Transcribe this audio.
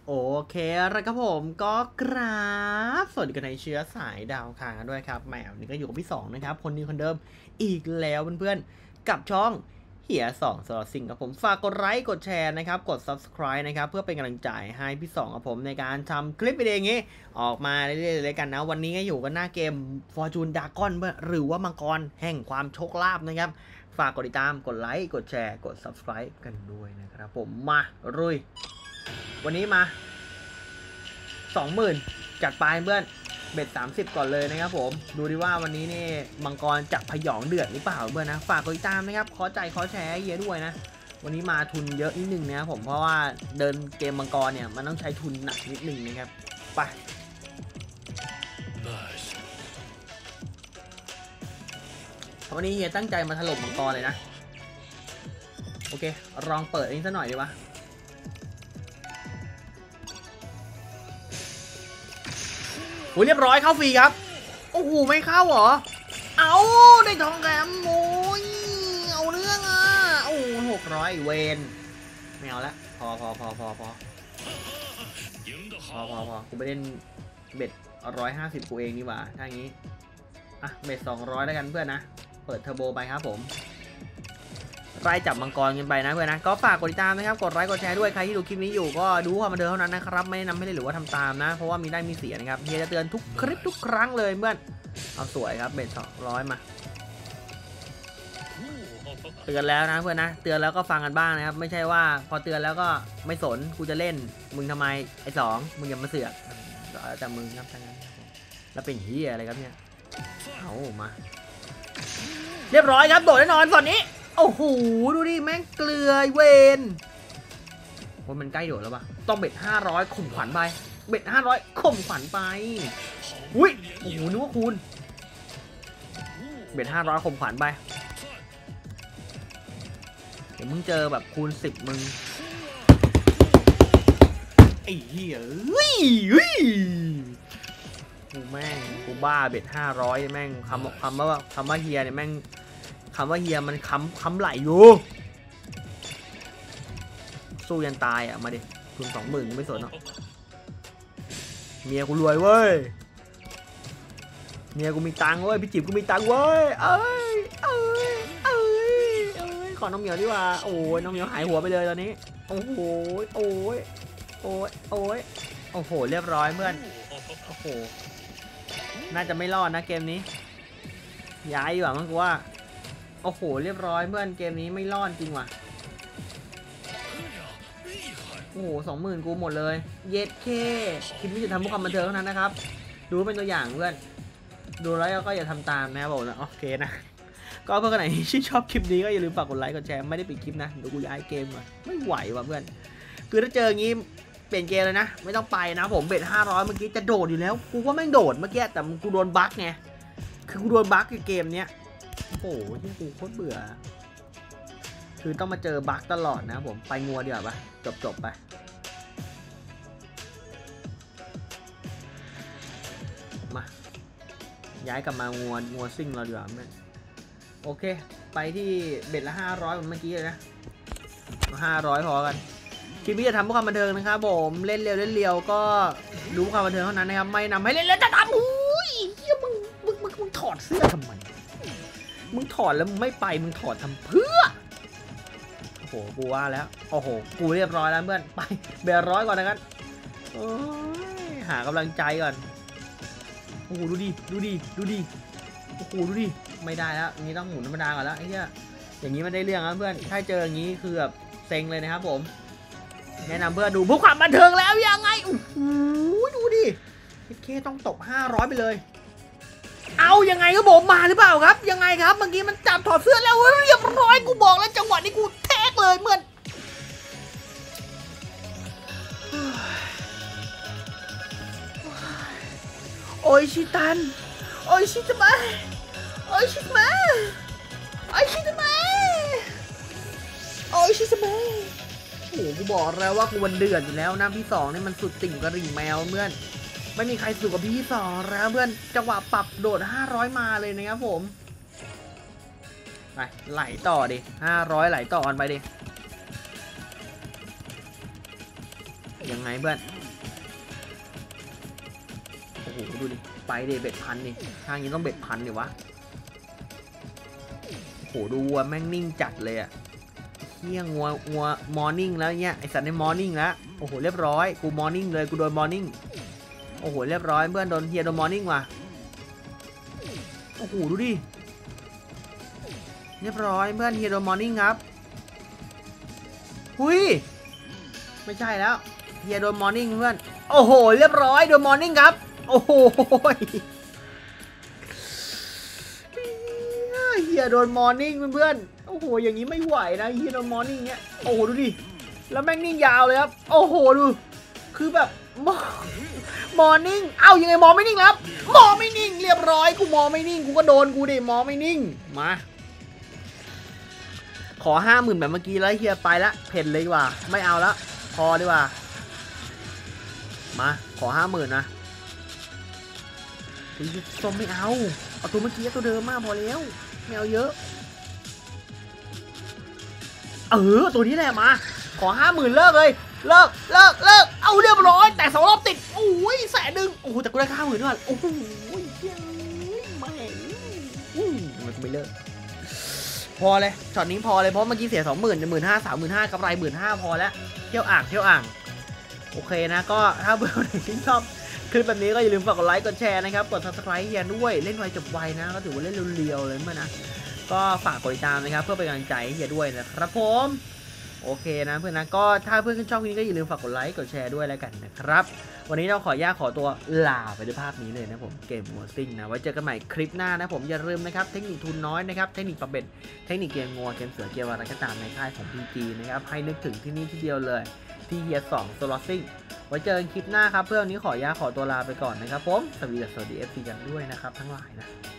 โอเคแล้วครับผมก็กราบสวัสดีกันในเชื้อสายดาวคางด้วยครับแหมวันนี้ก็อยู่กับพี่สองนะครับคนนี้คนเดิมอีกแล้วเพื่อนๆกับช่องเหียสองสอสิงกับผมฝากกดไลค์กดแชร์นะครับกด subscribe นะครับเพื่อเป็นกำลังใจให้พี่สองกับผมในการทำคลิปวิดีโออย่างนี้ออกมาเรื่อยๆเลยกันนะวันนี้ก็อยู่กันหน้าเกม Fortune Dragon หรือว่ามังกรแห่งความโชคลาภนะครับฝากกดติดตามกดไลค์กดแชร์กด subscribe กันด้วยนะครับผมมาลุยวันนี้มา20,000จัดไปเพื่อนเบ็ด30ก่อนเลยนะครับผมดูดิว่าวันนี้นี่มังกรจะพยองเดือดหรือเปล่าเพื่อนนะฝากกดติดตามนะครับขอใจขอแชร์เยอะด้วยนะวันนี้มาทุนเยอะนิดนึงนะครับผมเพราะว่าเดินเกมมังกรเนี่ยมันต้องใช้ทุนหนักนิดนึงนะครับไปวันนี้เฮียตั้งใจมาถล่มมังกรเลยนะโอเคลองเปิดอันนี้ซะหน่อยดีวะโอ้ยเรียบร้อยเข้าฟรีครับโอ้โหไม่เข้าเหรอเอาได้ทองแถมโอ้ยเอาเรื่องอ่ะโอ้600เวนไม่เอาละพอกูไปเล่นเบ็ด150กูเองนี่หว่าถ้างี้อ่ะเบ็ด200แล้วกันเพื่อนนะเปิดเทอร์โบไปครับผมไล่จับมังกรกันไปนะเพื่อนนะก็ฝากกดติดตามนะครับกดไลค์กดแชร์ด้วยใครที่ดูคลิปนี้อยู่ก็ดูความบันเทิงเท่านั้นนะครับไม่แนะนำให้เล่นหรือว่าทำตามนะเพราะว่ามีได้มีเสียนะครับเฮียจะเตือนทุกคลิปทุกครั้งเลยเพื่อนเอาสวยครับเบ็ด200มาเตือนแล้วนะเพื่อนนะเตือนแล้วก็ฟังกันบ้างนะครับไม่ใช่ว่าพอเตือนแล้วก็ไม่สนกูจะเล่นมึงทำไมไอ้2มึงอย่ามาเสือกแต่มึงครับทั้งนั้นแล้วเป็นเฮียอะไรครับเนี่ยเอามาเรียบร้อยครับโดดแน่นอนก่อนนี้โอ้โหดูดิแม่งเกลือเวนโอ้มันใกล้โดดแล้วปะต้องเบ็ด500ข่มขวัญไปเบ็ด500ข่มขวัญไปอุ้ยโอ้โหนึกว่าคูณเบ็ด500ข่มขวัญไปเดี๋ยวมึงเจอแบบคูณ10มึงไอ้เหี้ยกูแม่งกูบ้าเบ็ด500แม่งคำว่าเฮียเนี่ยแม่งคำว่าเฮียมันคำไหลอยู่สู้ยันตายอ่ะมาดิทุน20,000ไม่สนหรอกเมียกูรวยเว้ยเมียกูมีตังค์เว้ยพี่จิ๋วกูมีตังค์เว้ยเอ้ยขอน้องเหมียวดีกว่าโอ้ยน้องเหมียวหายหัวไปเลยตอนนี้โอ้โหโอ้โหเรียบร้อยเพื่อนโอ้โหน่าจะไม่รอดนะเกมนี้ย้ายดีกว่ามั้งกูว่าโอ้โหเรียบร้อยเพื่อนเกมนี้ไม่รอดจริงว่ะโอ้โห20,000กูหมดเลยเย็ดเคคลิปนี้จะทำเพื่อความบันเทิงเท่านั้นนะครับดูเป็นตัวอย่างเพื่อนดูแล้วก็อย่าทำตามนะบอกนะโอเคนะก็เพื่อนคนไหนที่ชอบคลิปนี้ก็อย่าลืมฝากกดไลค์กดแชร์ไม่ได้ปิดคลิปนะเดี๋ยวกูย้ายเกมว่ะไม่ไหวว่ะเพื่อนคือถ้าเจออย่างงี้เปลี่ยนเกมเลยนะไม่ต้องไปนะผมเบ็ด500เมื่อกี้จะโดดอยู่แล้วกูก็ไม่โดดเมื่อกี้แต่กูโดนบั๊กไงคือกูโดนบั๊กเกมเนี้ยโอ้โหที่กูโคตรเบื่อคือต้องมาเจอบั๊กตลอดนะผมไปงัวดีกว่าปะจบไปมาย้ายกลับมางัวซิ่งเราดีกว่าโอเคไปที่เบ็ดละ500เหมือนเมื่อกี้เลยนะ500พอกันคลิปนี้จะทำเพื่อความบันเทิงนะครับผมเล่นเร็วก็รู้ความบันเทิงเท่านั้นนะครับไม่นำให้เล่นจะทำอุ้ยเฮียมึงถอดเสื้อทำไมมึงถอดแล้วมึงไม่ไปมึงถอดทำเพื่อโอ้โหกูว่าแล้วโอ้โหกูเรียบร้อยแล้วเพื่อนไปเบ็ด100ก่อนนะครับโอ้ยหากำลังใจก่อนโอ้โหดูดิโอ้โหดูดิไม่ได้แล้วนี้ต้องหมุนธรรมดาก่อนแล้วไอ้เหี้ยอย่างนี้ไม่ได้เรื่องนะเพื่อนถ้าเจออย่างนี้คือแบบเซ็งเลยนะครับผมแนะนำเพื่อดูเพื่อความบันเทิงแล้วยังไงโอ้โหดูดิเคต้องตบ500ไปเลยเอายังไงครับผมมาหรือเปล่าครับยังไงครับเมื่อกี้มันจับถอดเสื้อแล้วเรียบร้อยกูบอกแล้วจังหวะนี้กูแทกเลยเหมือนโอ้ยชิตันโอ้ยชิตะมาโอ้ยชิตะมาโอ้ยชิตะมาโอ้ยชิตะมาโอ้โหกูบอกแล้วว่ากูวันเดือดอยู่แล้วนะพี่2นี่มันสุดติ่งกระริ่งแมวเพื่อนไม่มีใครสู้กับพี่2แล้วเพื่อนจังหวะปรับโดด500มาเลยนะครับผมไปไหลต่อดิ500ไหลต่อกันไปดิยังไงเพื่อนโอ้โหดูดิไปเดเบ็ดพันนี่ทางนี้ต้องเบ็ดพันดิวะโอ้โหดูวัวแม่งนิ่งจัดเลยอะเฮี้ยงัวมอร์นิ่งแล้วเนี่ยไอสัตว์ในมอร์นิ่งแล้วโอ้โหเรียบร้อยกูมอร์นิ่งเลยกูโดนมอร์นิ่งโอ้โหเรียบร้อยเพื่อนโดนเฮียโดนมอร์นิ่งว่ะโอ้โหดูดิเรียบร้อยเพื่อนเฮียโดนมอร์นิ่งครับหุยไม่ใช่แล้วเฮียโดนมอร์นิ่งเพื่อนโอ้โหเรียบร้อยโดนมอร์นิ่งครับโอ้โหเฮียโดนมอร์นิ่งเพื่อนโอ้โหอย่างนี้ไม่ไหวนะเฮียโดนมอร์นิ่งเนี้ยโอ้โหดูดิแล้วแม่งนิ่งยาวเลยครับโอ้โหดูคือแบบมอร์นิ่งเอ้ายังไงมอไม่นิ่งครับมอไม่นิ่งเรียบร้อยกูมอไม่นิ่งกูก็โดนกูดิมอไม่นิ่งมาขอ50,000แบบเมื่อกี้แล้วเฮียไปละเพ่นเลยดีกว่าไม่เอาละพอดีกว่ามาขอ50,000นะส้มไม่เอาตัวเมื่อกี้ตัวเดิมมากพอแล้วไม่เอาเยอะตัวนี้แหละมาขอ50,000เลิกเลยเลิกเอาเรียบร้อยแต่2 รอบติดโอ้ย100,000โอ้โหแต่กูได้50,000ด้วยโอ้โหไม่มันไม่เลิกพอเลยช็อตนี้พอเลยเพราะเมื่อกี้เสีย 20,000 15,000 35,000กำไร 15,000พอแล้วเที่ยวอ่างโอเคนะก็ถ้าเพื่อนๆที่ชอบคลิปแบบนี้ก็อย่าลืมฝากกดไลค์กดแชร์นะครับกด subscribe เฮียด้วยเล่นไวจบไวนะก็ถือว่าเล่นเรียวๆเลยมั้ยนะก็ฝากกดติดตามนะครับเพื่อเป็นกำลังใจให้เฮียด้วยนะครับผมโอเคนะเพื่อนนะก็ถ้าเพื่อนขึ้นช่องนี้ก็อย่าลืมฝากกดไลค์กดแชร์ด้วยแล้วกันนะครับวันนี้เราขอตัวลาไปด้วยภาพนี้เลยนะผมเกมงัวซิ่งนะไว้เจอกันใหม่คลิปหน้านะผมอย่าลืมนะครับเทคนิคทุนน้อยนะครับเทคนิคปรับเบ็ดเทคนิคเกมงัวเกมเสือเกมอะไรก็ตามในค่ายของ PG นะครับให้นึกถึงที่นี่ที่เดียวเลยที่เฮีย2 Slot Sing ไว้เจอกันคลิปหน้าครับเพื่อนวันนี้ขอตัวลาไปก่อนนะครับผมสวัสดี FC กันด้วยนะครับทั้งหลายนะ